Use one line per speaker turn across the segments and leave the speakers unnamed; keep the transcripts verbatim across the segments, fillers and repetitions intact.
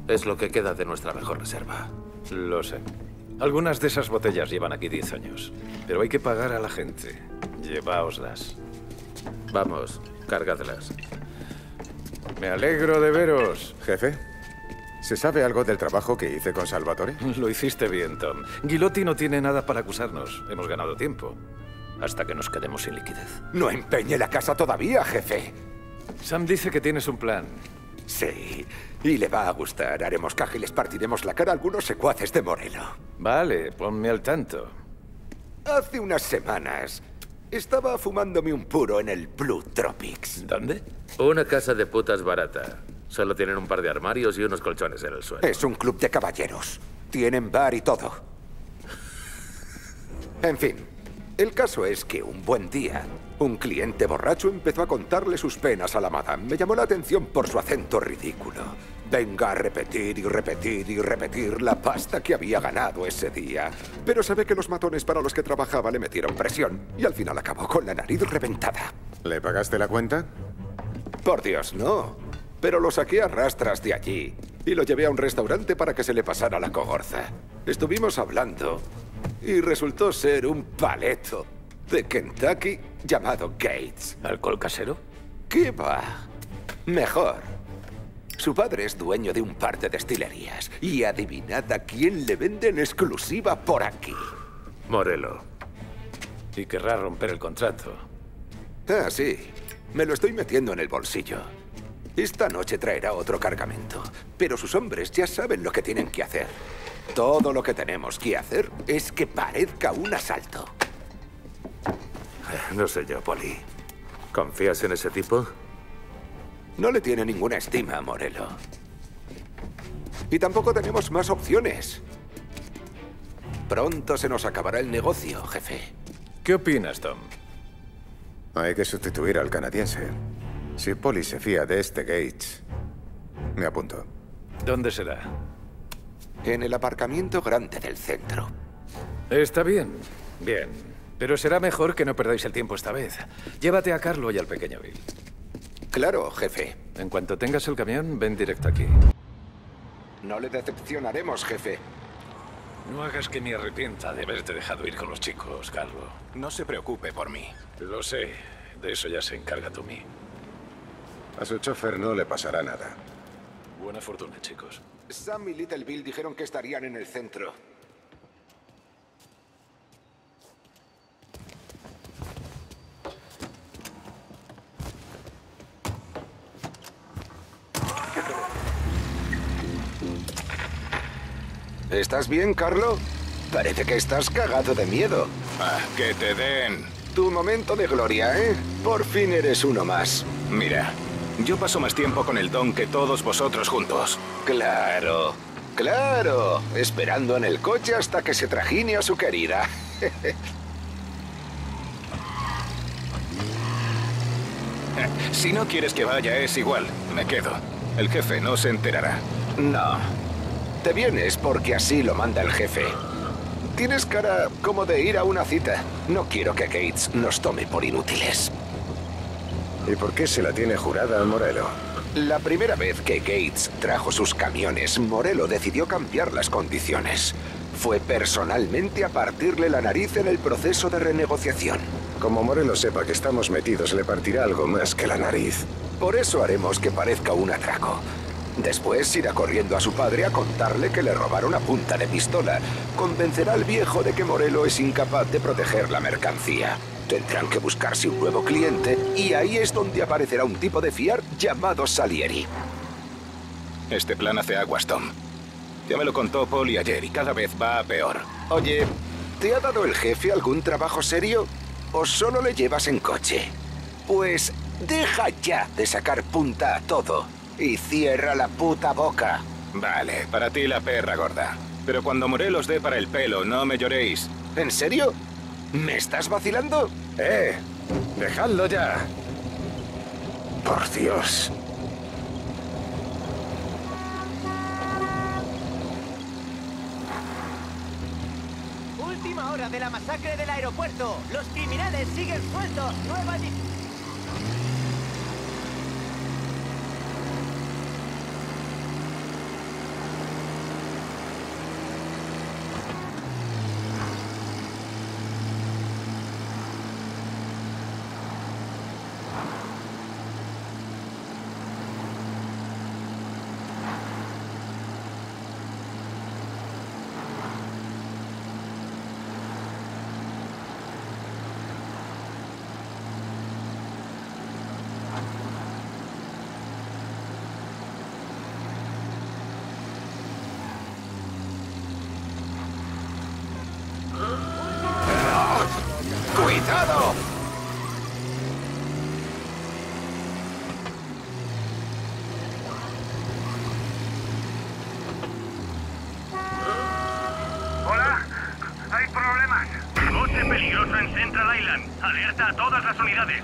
Es lo que queda de nuestra mejor reserva.
Lo sé. Algunas de esas botellas llevan aquí diez años. Pero hay que pagar a la gente. Lleváoslas.
Vamos, cárgatelas.
Me alegro de veros.
Jefe, ¿se sabe algo del trabajo que hice con Salvatore?
Lo hiciste bien, Tom. Ghilotti no tiene nada para acusarnos. Hemos ganado tiempo. Hasta que nos quedemos sin liquidez.
No empeñe la casa todavía, jefe.
Sam dice que tienes un plan.
Sí, y le va a gustar. Haremos caja y les partiremos la cara a algunos secuaces de Morello.
Vale, ponme al tanto.
Hace unas semanas estaba fumándome un puro en el Blue Tropics.
¿Dónde?
Una casa de putas barata. Solo tienen un par de armarios y unos colchones en el suelo.
Es un club de caballeros. Tienen bar y todo. En fin, el caso es que un buen día, un cliente borracho empezó a contarle sus penas a la madame. Me llamó la atención por su acento ridículo. Venga a repetir y repetir y repetir la pasta que había ganado ese día. Pero se ve que los matones para los que trabajaba le metieron presión y al final acabó con la nariz reventada.
¿Le pagaste la cuenta?
Por Dios, no. Pero lo saqué a rastras de allí y lo llevé a un restaurante para que se le pasara la cogorza. Estuvimos hablando y resultó ser un paleto de Kentucky llamado Gates.
¿Alcohol casero?
¿Qué va? Mejor. Su padre es dueño de un par de destilerías y adivinad a quién le vende en exclusiva por aquí.
Morello.
Y querrá romper el contrato.
Ah, sí. Me lo estoy metiendo en el bolsillo. Esta noche traerá otro cargamento, pero sus hombres ya saben lo que tienen que hacer. Todo lo que tenemos que hacer es que parezca un asalto.
No sé yo, Poli. ¿Confías en ese tipo?
No le tiene ninguna estima a Morello. Y tampoco tenemos más opciones. Pronto se nos acabará el negocio, jefe.
¿Qué opinas, Tom?
Hay que sustituir al canadiense. Si Polly se fía de este Gates, me apunto.
¿Dónde será?
En el aparcamiento grande del centro.
Está bien, bien. Pero será mejor que no perdáis el tiempo esta vez. Llévate a Carlo y al pequeño Bill.
Claro, jefe.
En cuanto tengas el camión, ven directo aquí.
No le decepcionaremos, jefe.
No hagas que me arrepienta de haberte dejado ir con los chicos, Carlo.
No se preocupe por mí.
Lo sé. De eso ya se encarga Tommy.
A su chofer no le pasará nada.
Buena fortuna, chicos.
Sam y Little Bill dijeron que estarían en el centro. ¿Estás bien, Carlo? Parece que estás cagado de miedo.
Ah, que te den.
Tu momento de gloria, ¿eh? Por fin eres uno más.
Mira, yo paso más tiempo con el Don que todos vosotros juntos.
Claro, claro. Esperando en el coche hasta que se trajine a su querida.
Si no quieres que vaya, es igual. Me quedo. El jefe no se enterará.
No. Te vienes porque así lo manda el jefe. Tienes cara como de ir a una cita. No quiero que Gates nos tome por inútiles.
¿Y por qué se la tiene jurada a Morello?
La primera vez que Gates trajo sus camiones, Morello decidió cambiar las condiciones. Fue personalmente a partirle la nariz en el proceso de renegociación.
Como Morello sepa que estamos metidos, le partirá algo más que la nariz.
Por eso haremos que parezca un atraco. Después irá corriendo a su padre a contarle que le robaron a punta de pistola. Convencerá al viejo de que Morello es incapaz de proteger la mercancía. Tendrán que buscarse un nuevo cliente y ahí es donde aparecerá un tipo de fiar llamado Salieri.
Este plan hace aguas, Tom. Ya me lo contó Polly ayer y cada vez va a peor.
Oye, ¿te ha dado el jefe algún trabajo serio? ¿O solo le llevas en coche? Pues deja ya de sacar punta a todo. Y cierra la puta boca.
Vale, para ti la perra gorda. Pero cuando Morello os dé para el pelo, no me lloréis.
¿En serio? ¿Me estás vacilando?
¡Eh! ¡Dejadlo ya! Por Dios.
Última hora de la masacre del aeropuerto. Los criminales siguen sueltos. Nueva...
¡Cuidado!
Hola, hay problemas. Coche peligroso en Central Island. Alerta a todas las unidades.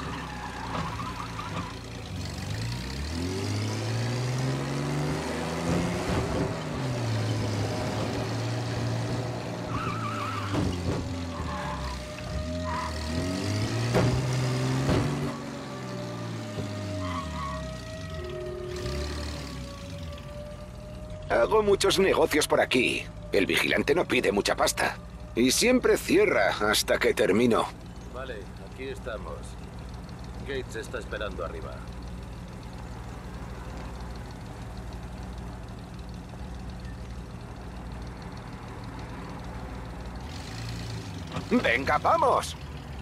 Hago muchos negocios por aquí. El vigilante no pide mucha pasta. Y siempre cierra hasta que termino.
Vale, aquí estamos. Gates está esperando arriba.
¡Venga, vamos!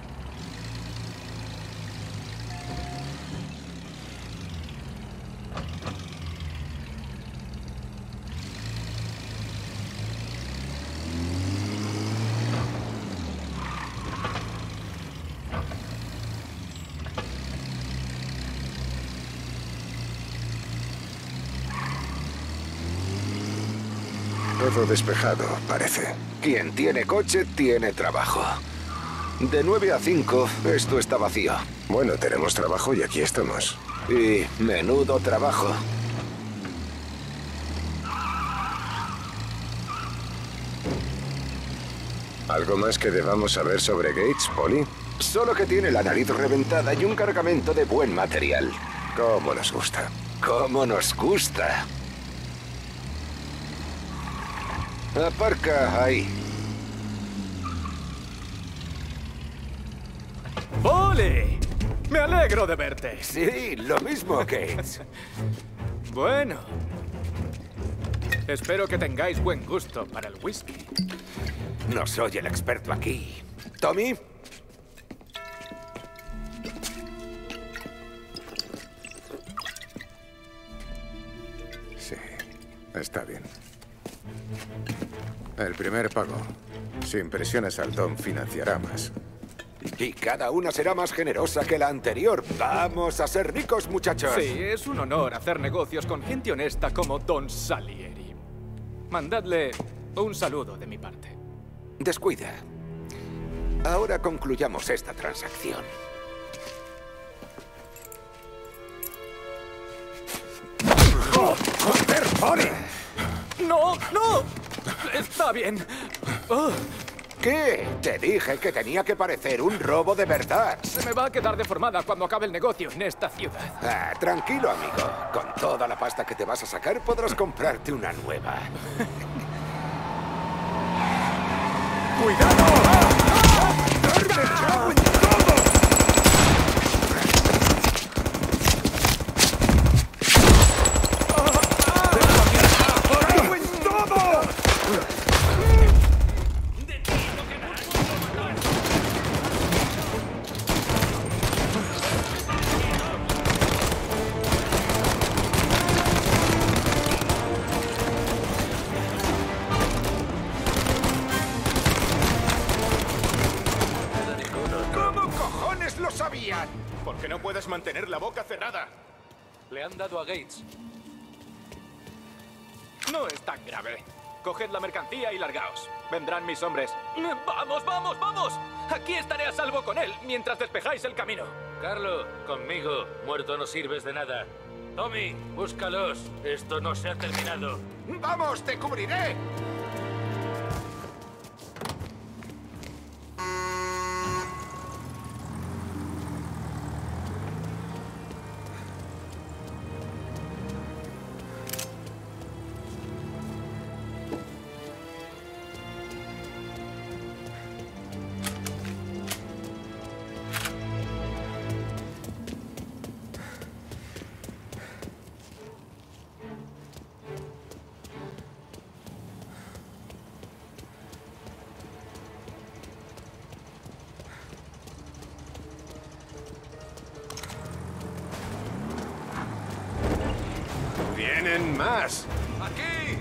Todo despejado, parece.
Quien tiene coche, tiene trabajo. De nueve a cinco, esto está vacío.
Bueno, tenemos trabajo y aquí estamos.
Y menudo trabajo.
¿Algo más que debamos saber sobre Gates, Polly?
Solo que tiene la nariz reventada y un cargamento de buen material.
¿Cómo nos gusta?
¿Cómo nos gusta? Aparca ahí.
¡Polly! Me alegro de verte.
Sí, lo mismo, Gates.
Bueno. Espero que tengáis buen gusto para el whisky.
No soy el experto aquí. ¿Tommy?
Sí, está bien. El primer pago. Sin presiones al Tom financiará más.
Y cada una será más generosa que la anterior. ¡Vamos a ser ricos, muchachos!
Sí, es un honor hacer negocios con gente honesta como Don Salieri. Mandadle un saludo de mi parte.
Descuida. Ahora concluyamos esta transacción.
¡Oh, joder, Polly! ¡No, no! Está bien. Oh.
¿Qué? Te dije que tenía que parecer un robo de verdad.
Se me va a quedar deformada cuando acabe el negocio en esta ciudad.
Ah, tranquilo, amigo. Con toda la pasta que te vas a sacar, podrás comprarte una nueva.
¡Cuidado! ¡Ah! ¡Ah!
¡Me cago en todo! ¡Me cago en todo!
¿Por qué no puedes mantener la boca cerrada?
Le han dado a Gates. No es tan grave. Coged la mercancía y largaos. Vendrán mis hombres. ¡Vamos, vamos, vamos! Aquí estaré a salvo con él mientras despejáis el camino.
Carlo, conmigo. Muerto no sirves de nada. Tommy, búscalos. Esto no se ha terminado.
¡Vamos, te cubriré!
¡Vienen más!
¡Aquí!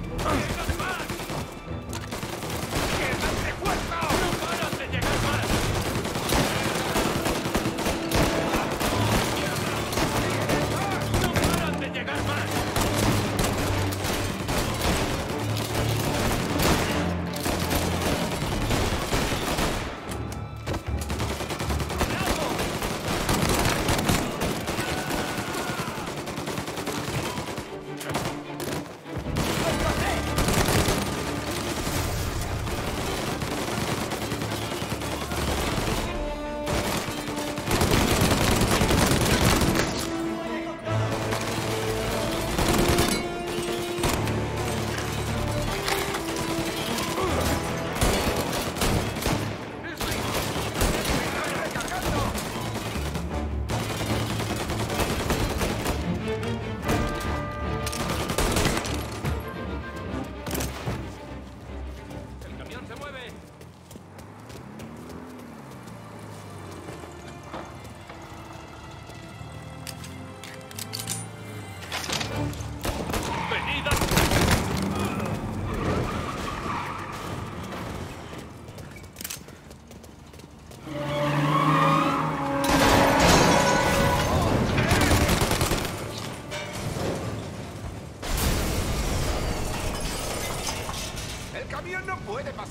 ¡Quédate fuerte! ¡No paras de llegar más!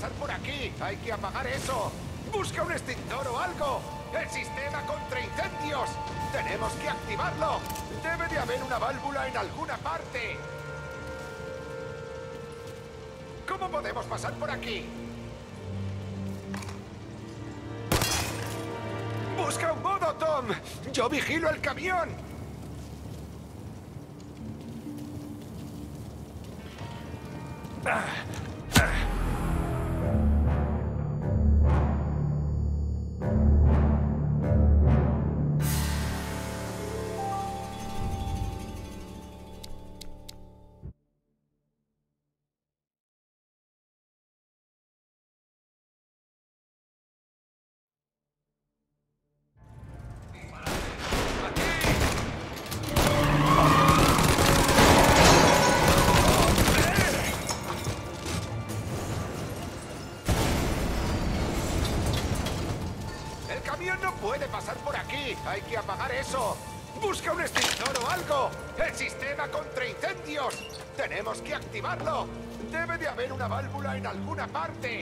pasar por aquí. Hay que apagar eso. ¡Busca un extintor o algo! ¡El sistema contra incendios! ¡Tenemos que activarlo! Debe de haber una válvula en alguna parte. ¿Cómo podemos pasar por aquí? ¡Busca un modo, Tom! ¡Yo vigilo el camión! Ah, ah. ¡Hay que apagar eso! ¡Busca un extintor o algo! ¡El sistema contra incendios! ¡Tenemos que activarlo! ¡Debe de haber una válvula en alguna parte!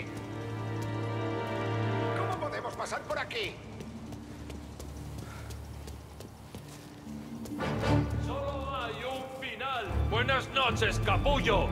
¿Cómo podemos pasar por aquí?
Solo hay un final. Buenas noches, capullo.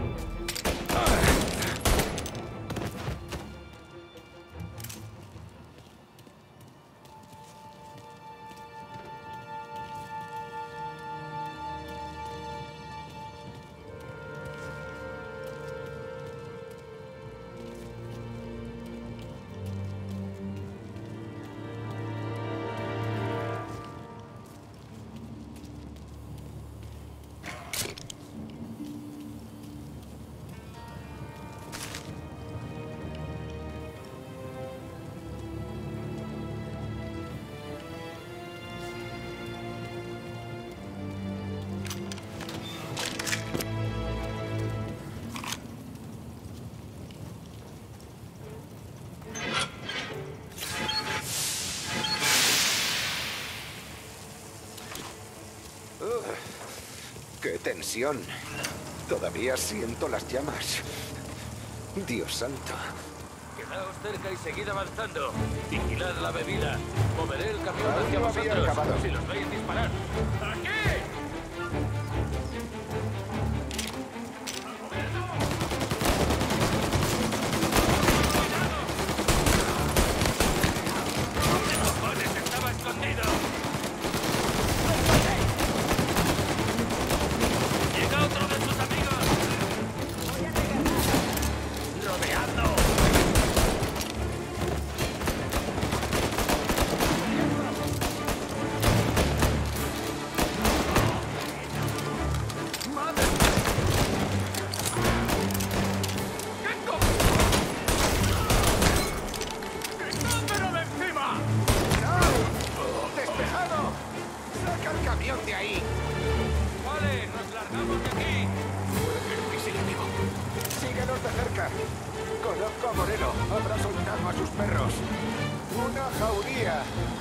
¡Qué tensión! Todavía siento las llamas. Dios santo.
Quedaos cerca y seguid avanzando. Vigilad la bebida. Moveré el camión
Aún
hacia
no había
vosotros.
acabado.
Si los veis disparar. ¡Aquí!
Conozco a Moreno. Habrá soltado a sus perros. Una jauría.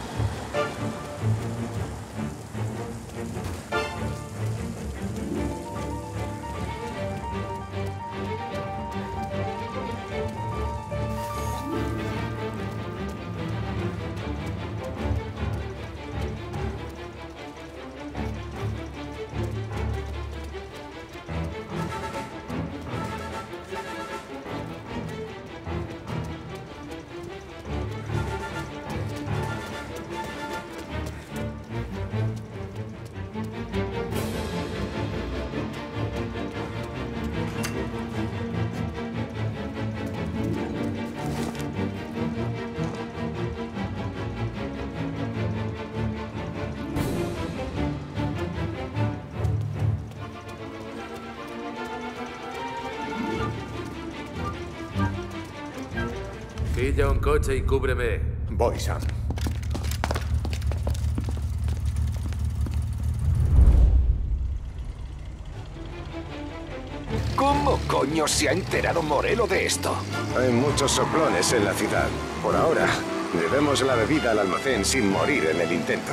Pilla un coche y cúbreme.
Voy, Sam.
¿Cómo coño se ha enterado Moreno de esto?
Hay muchos soplones en la ciudad. Por ahora, llevemos la bebida al almacén sin morir en el intento.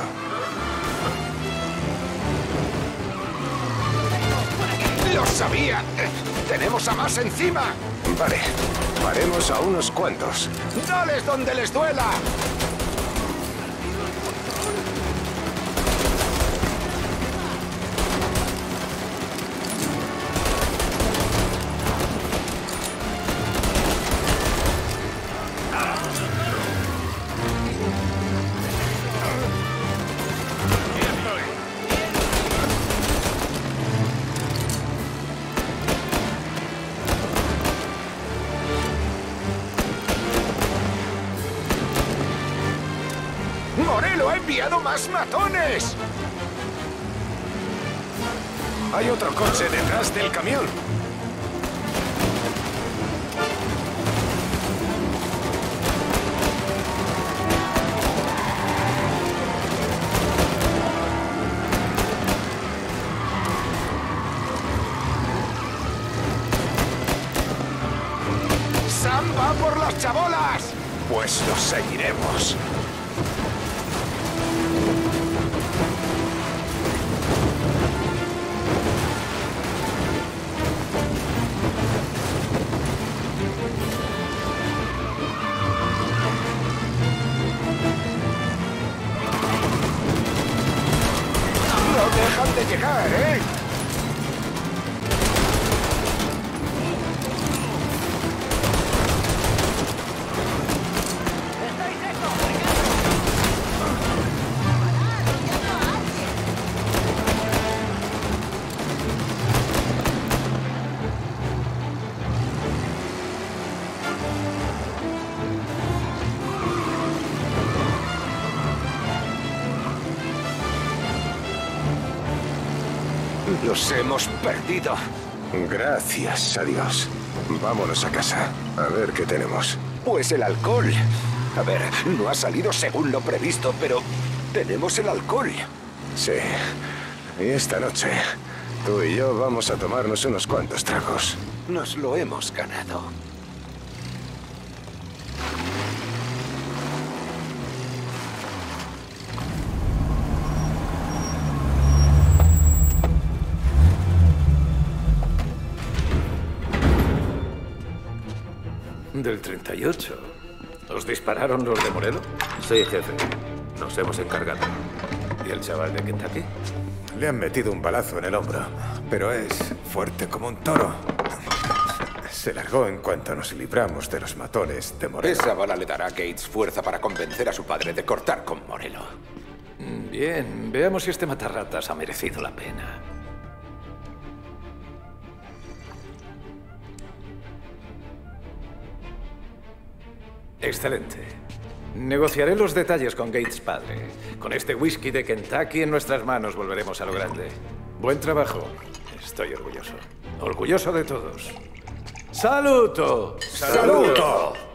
¡Lo sabía! ¡Tenemos a más encima!
Vale, paremos a unos cuantos.
¡Dales donde les duela! ¡Morello ha enviado más matones!
Hay otro coche detrás del camión.
¡Sam va por las chabolas!
Pues los seguiremos.
¡No dejan de llegar, eh!
¡Estoy seco!
¡Los hemos perdido!
Gracias a Dios. Vámonos a casa, a ver qué tenemos.
Pues el alcohol. A ver, no ha salido según lo previsto, pero tenemos el alcohol.
Sí. Y esta noche, tú y yo vamos a tomarnos unos cuantos tragos.
Nos lo hemos ganado.
Del treinta y ocho. ¿Os dispararon los de Morello?
Sí, jefe. Nos hemos encargado.
¿Y el chaval de Kentucky?
Le han metido un balazo en el hombro, pero es fuerte como un toro. Se largó en cuanto nos libramos de los matones de Morello.
Esa bala le dará a Gates fuerza para convencer a su padre de cortar con Morello.
Bien, veamos si este matarratas ha merecido la pena. Excelente. Negociaré los detalles con Gates padre. Con este whisky de Kentucky en nuestras manos volveremos a lo grande. Buen trabajo. Estoy orgulloso. Orgulloso de todos. ¡Saluto!
¡Saluto!